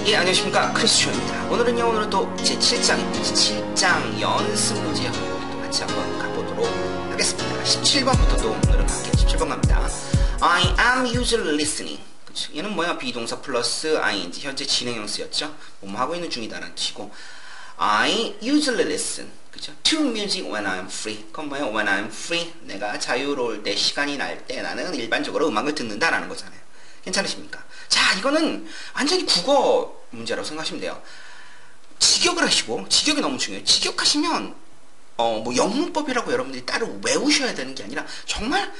예, 안녕하십니까. 크리스천입니다. 오늘은 또 제 7장입니다. 7장 연습 문제 또 같이 한번 가보도록 하겠습니다. 17번부터 또 오늘은 갈게요. 17번 갑니다. I am usually listening. 그쵸? 얘는 뭐야? 비동사 플러스 ing. 현재 진행형 쓰였죠? 뭐뭐 하고 있는 중이다라는 뜻이고, I usually listen. 그죠? To music when I'm free. 그건 뭐야? When I'm free. 내가 자유로울 때, 시간이 날 때 나는 일반적으로 음악을 듣는다라는 거잖아요. 괜찮으십니까? 자, 이거는 완전히 국어 문제라고 생각하시면 돼요. 직역을 하시고, 직역이 너무 중요해요. 직역하시면, 뭐 영문법이라고 여러분들이 따로 외우셔야 되는 게 아니라, 정말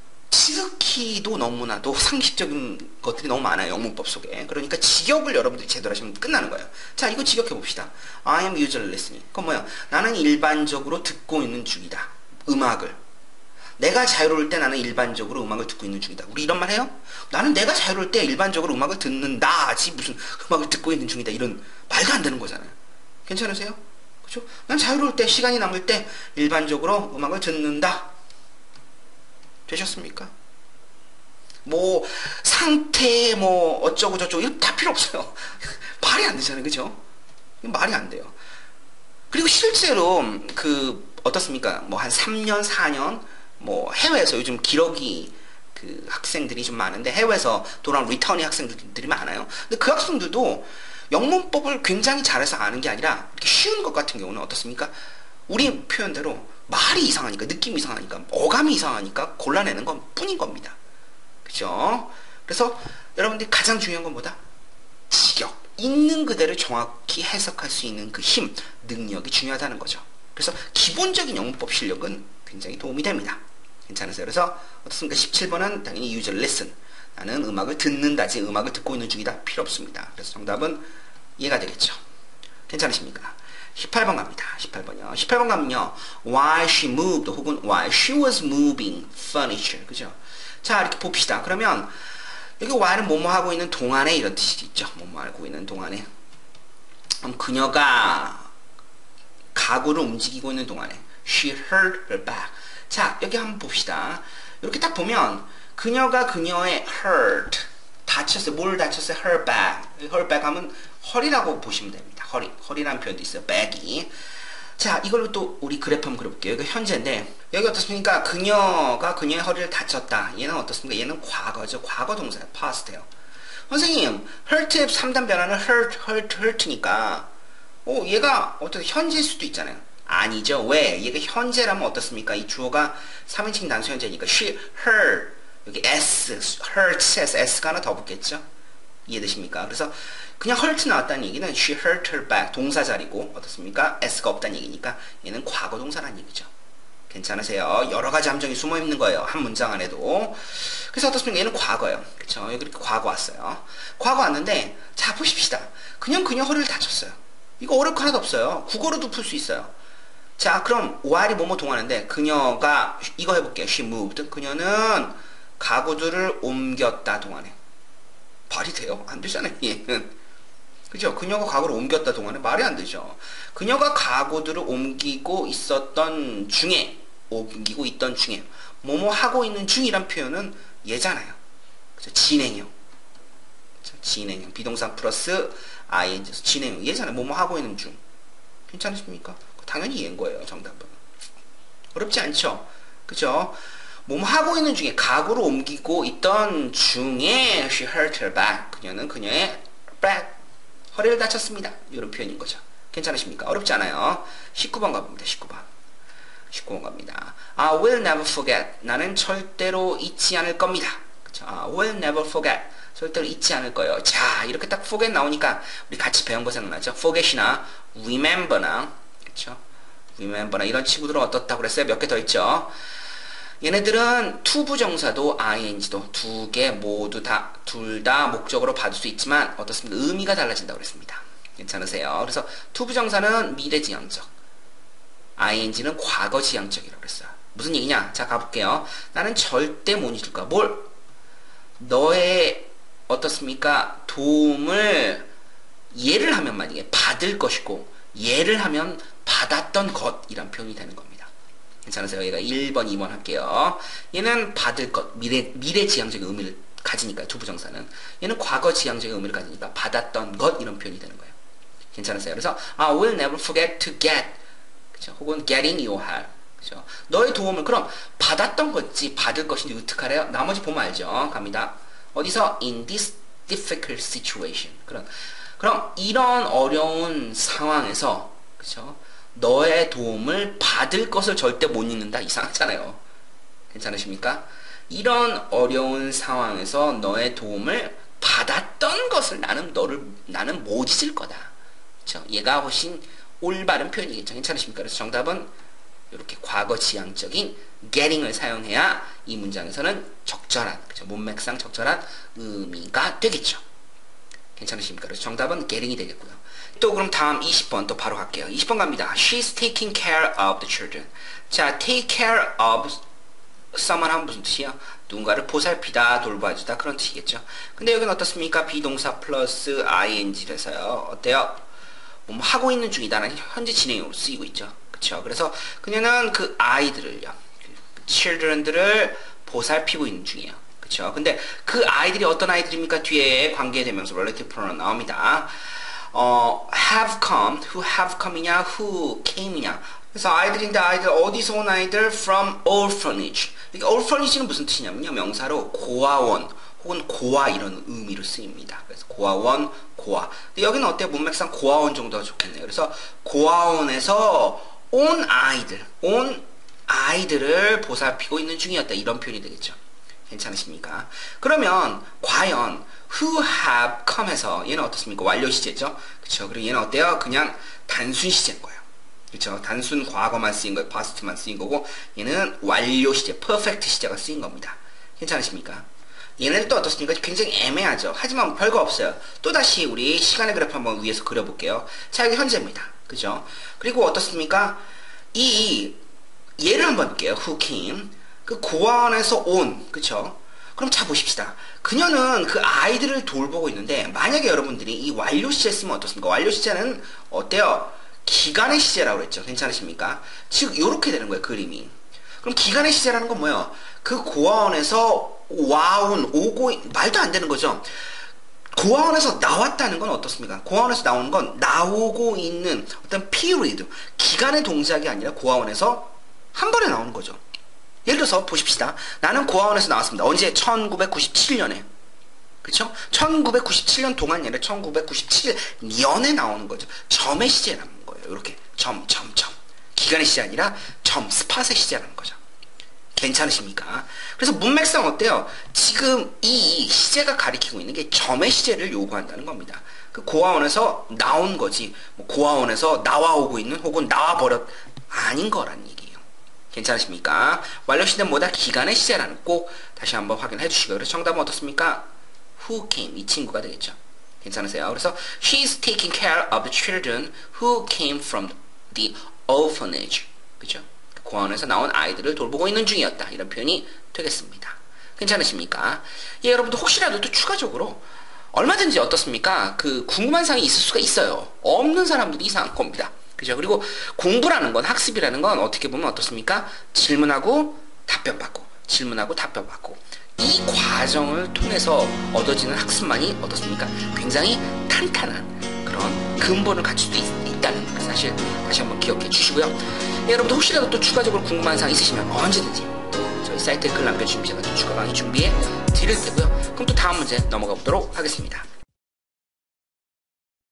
지극히도 너무나도 상식적인 것들이 너무 많아요. 영문법 속에. 그러니까 직역을 여러분들이 제대로 하시면 끝나는 거예요. 자, 이거 직역해 봅시다. I am usually listening. 그건 뭐야? 나는 일반적으로 듣고 있는 중이다. 음악을. 내가 자유로울 때 나는 일반적으로 음악을 듣고 있는 중이다. 우리 이런 말 해요? 나는 내가 자유로울 때 일반적으로 음악을 듣는다지 무슨 음악을 듣고 있는 중이다. 이런 말도 안 되는 거잖아요. 괜찮으세요? 그렇죠? 난 자유로울 때, 시간이 남을 때 일반적으로 음악을 듣는다. 되셨습니까? 뭐 상태 뭐 어쩌고 저쩌고 이거 다 필요 없어요. 말이 안 되잖아요. 그죠? 말이 안 돼요. 그리고 실제로 어떻습니까? 뭐 한 3년, 4년 뭐 해외에서 요즘 기러기 학생들이 좀 많은데 해외에서 돌아온 리터닝 학생들이 많아요. 근데 그 학생들도 영문법을 굉장히 잘해서 아는 게 아니라 이렇게 쉬운 것 같은 경우는 어떻습니까? 우리 표현대로 말이 이상하니까, 느낌이 이상하니까, 어감이 이상하니까 골라내는 건 뿐인 겁니다. 그죠? 그래서 여러분들이 가장 중요한 건 뭐다? 직역. 있는 그대로 정확히 해석할 수 있는 그 힘, 능력이 중요하다는 거죠. 그래서 기본적인 영문법 실력은 굉장히 도움이 됩니다. 괜찮으세요? 그래서 어떻습니까? 17번은 당연히 usually listen. 나는 음악을 듣는다지 음악을 듣고 있는 중이다. 필요 없습니다. 그래서 정답은 이해가 되겠죠. 괜찮으십니까? 18번 갑니다. 18번이요. 18번 가면요. While she moved 혹은 while she was moving furniture. 그죠? 자, 이렇게 봅시다. 그러면 여기 while은 뭐뭐 하고 있는 동안에 이런 뜻이 있죠. 뭐뭐 하고 있는 동안에. 그럼 그녀가 가구를 움직이고 있는 동안에 she hurt her back. 자, 여기 한번 봅시다. 이렇게 딱 보면 그녀가 그녀의 hurt 다쳤어요. 뭘 다쳤어요? her back. her back 하면 허리라고 보시면 됩니다. 허리라는 표현도 있어요. back이. 자, 이걸로 또 우리 그래프 한번 그려볼게요. 여기 현재인데 여기 어떻습니까? 그녀가 그녀의 허리를 다쳤다. 얘는 어떻습니까? 얘는 과거죠. 과거 동사예요. past예요. 선생님, hurt의 3단 변화는 hurt니까 얘가 어떻게 현재일 수도 있잖아요. 아니죠. 왜? 얘가 현재라면 어떻습니까? 이 주어가 3인칭 단수 현재니까 she, her 여기 s, hurts s가 하나 더 붙겠죠? 이해되십니까? 그래서 그냥 hurt 나왔다는 얘기는 she hurt her back 동사 자리고 어떻습니까? s가 없다는 얘기니까 얘는 과거 동사라는 얘기죠. 괜찮으세요? 여러 가지 함정이 숨어 있는 거예요. 한 문장 안에도. 그래서 어떻습니까? 얘는 과거예요. 그쵸? 여기 이렇게 과거 왔어요. 과거 왔는데 자 보십시다. 그냥 그녀 허리를 다쳤어요. 이거 어려울 거 하나도 없어요. 국어로도 풀 수 있어요. 자, 그럼 while이 뭐뭐 동하는데 그녀가 이거 해볼게요. she moved. 그녀는 가구들을 옮겼다 동안에. 말이 돼요? 안 되잖아요. 얘는. 그죠? 그녀가 가구를 옮겼다 동안에 말이 안 되죠. 그녀가 가구들을 옮기고 있던 중에 뭐뭐 하고 있는 중이란 표현은 얘잖아요. 그죠? 진행형. 그죠? 진행형. 비동사 플러스 ing에서 진행형. 얘잖아요. 뭐뭐 하고 있는 중. 괜찮으십니까? 당연히 얘인 거예요. 정답은. 어렵지 않죠? 그죠? 뭐뭐 하고 있는 중에 가구를 옮기고 있던 중에 she hurt her back. 그녀는 그녀의 back 허리를 다쳤습니다. 이런 표현인 거죠. 괜찮으십니까? 어렵지 않아요. 19번 가봅니다. 19번 갑니다. I will never forget. 나는 절대로 잊지 않을 겁니다. 그쵸? I will never forget. 절대로 잊지 않을 거예요. 자, 이렇게 딱 forget 나오니까 우리 같이 배운 거 생각나죠? forget이나 remember나 그쵸? remember나 이런 친구들은 어떻다고 그랬어요? 몇 개 더 있죠? 얘네들은 투부정사도 ing도 두 개 모두 둘 다 목적으로 받을 수 있지만 어떻습니까? 의미가 달라진다고 그랬습니다. 괜찮으세요? 그래서 투부정사는 미래지향적, ing는 과거지향적이라고 그랬어요. 무슨 얘기냐? 자, 가볼게요. 나는 절대 못 잊을 거야. 뭘? 너의 어떻습니까? 도움을 예를 하면 만약에 받을 것이고 예를 하면 받았던 것이란 표현이 되는 겁니다. 괜찮으세요? 얘가 1번, 2번 할게요. 얘는 받을 것, 미래지향적인 의미를 가지니까 두 부정사는. 얘는 과거 지향적인 의미를 가지니까 받았던 것 이런 표현이 되는 거예요. 괜찮으세요? 그래서 I will never forget to get, 그쵸? 혹은 getting your help. 그쵸? 너의 도움을 그럼 받았던 건지 받을 것인지 어떡하래요? 나머지 보면 알죠? 갑니다. 어디서? In this difficult situation. 그럼 이런 어려운 상황에서, 그쵸? 너의 도움을 받을 것을 절대 못 잊는다. 이상하잖아요. 괜찮으십니까? 이런 어려운 상황에서 너의 도움을 받았던 것을 나는 못 잊을 거다. 그쵸? 얘가 훨씬 올바른 표현이겠죠. 괜찮으십니까? 그래서 정답은 이렇게 과거 지향적인 getting을 사용해야 이 문장에서는 적절한, 그쵸? 문맥상 적절한 의미가 되겠죠. 괜찮으십니까? 그래서 정답은 getting이 되겠고요. 또 그럼 다음 20번 또 바로 갈게요. 20번 갑니다. She's taking care of the children. 자, take care of someone 하면 무슨 뜻이에요? 누군가를 보살피다, 돌봐주다 그런 뜻이겠죠. 근데 여기는 어떻습니까? 비동사 플러스 ing라서요. 어때요? 뭐 하고 있는 중이다라는 현재 진행으로 쓰이고 있죠. 그쵸? 그래서 그녀는 그 아이들을요, children들을 보살피고 있는 중이에요. 그쵸? 근데 그 아이들이 어떤 아이들입니까? 뒤에 관계대명사 relative pronoun 나옵니다. have come, who have come이냐, who came이냐. 그래서 아이들인데 아이들 어디서 온 아이들? From orphanage. 이게 orphanage는 무슨 뜻이냐면요, 명사로 고아원 혹은 고아 이런 의미로 쓰입니다. 그래서 고아원, 고아. 근데 여기는 어때요? 문맥상 고아원 정도가 좋겠네요. 그래서 고아원에서 온 아이들을 보살피고 있는 중이었다. 이런 표현이 되겠죠. 괜찮으십니까? 그러면 과연 who have come 해서 얘는 어떻습니까? 완료 시제죠. 그쵸? 그리고 얘는 어때요? 그냥 단순 시제인 거예요. 그쵸? 단순 과거만 쓰인 거예요. past만 쓰인 거고, 얘는 완료 시제, perfect 시제가 쓰인 겁니다. 괜찮으십니까? 얘네들 또 어떻습니까? 굉장히 애매하죠. 하지만 별거 없어요. 또다시 우리 시간의 그래프 한번 위에서 그려볼게요. 자, 여기 현재입니다. 그죠? 그리고 어떻습니까? 얘를 한번 볼게요. who came. 그 고아원에서 온. 그쵸? 그럼 자 보십시다. 그녀는 그 아이들을 돌보고 있는데, 만약에 여러분들이 이 완료 시제 쓰면 어떻습니까? 완료 시제는 어때요? 기간의 시제라고 그랬죠. 괜찮으십니까? 즉 요렇게 되는 거예요. 그림이. 그럼 기간의 시제라는 건 뭐예요? 그 고아원에서 오고 말도 안 되는 거죠. 고아원에서 나왔다는 건 어떻습니까? 고아원에서 나오는 건 나오고 있는 어떤 period, 기간의 동작이 아니라 고아원에서 한 번에 나오는 거죠. 예를 들어서 보십시다. 나는 고아원에서 나왔습니다. 언제? 1997년에. 그쵸? 1997년 동안 아니라 1997년에 나오는 거죠. 점의 시제라는 거예요. 이렇게 점. 기간의 시제 아니라 점, 스팟의 시제라는 거죠. 괜찮으십니까? 그래서 문맥상 어때요? 지금 이 시제가 가리키고 있는 게 점의 시제를 요구한다는 겁니다. 그 고아원에서 나온 거지, 뭐 고아원에서 나와오고 있는 혹은 나와버렸 아닌 거란 얘기예요. 괜찮으십니까? 완료 시제는 뭐다? 기간의 시제라는 꼭 다시 한번 확인해 주시고요. 그래서 정답은 어떻습니까? who came, 이 친구가 되겠죠. 괜찮으세요? 그래서 she's taking care of the children who came from the orphanage. 그죠? 고아원에서 나온 아이들을 돌보고 있는 중이었다. 이런 표현이 되겠습니다. 괜찮으십니까? 예, 여러분들 혹시라도 또 추가적으로 얼마든지 어떻습니까? 그 궁금한 사항이 있을 수가 있어요. 없는 사람들이 이상한 겁니다. 그죠? 그리고 공부라는 건, 학습이라는 건 어떻게 보면 어떻습니까? 질문하고 답변받고, 질문하고 답변받고. 이 과정을 통해서 얻어지는 학습만이 어떻습니까? 굉장히 탄탄한 그런 근본을 갖출 수 있다는 그 사실 다시 한번 기억해 주시고요. 네, 여러분들 혹시라도 또 추가적으로 궁금한 사항 있으시면 언제든지 또 저희 사이트에 글 남겨주시면 제가 또 추가 강의 준비해 드릴 테고요. 그럼 또 다음 문제 넘어가 보도록 하겠습니다.